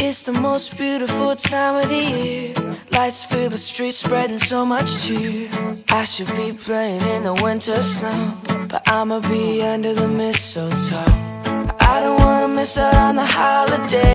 It's the most beautiful time of the year. Lights fill the streets, spreading so much cheer. I should be playing in the winter snow, but I'ma be under the mistletoe. I don't wanna miss out on the holiday.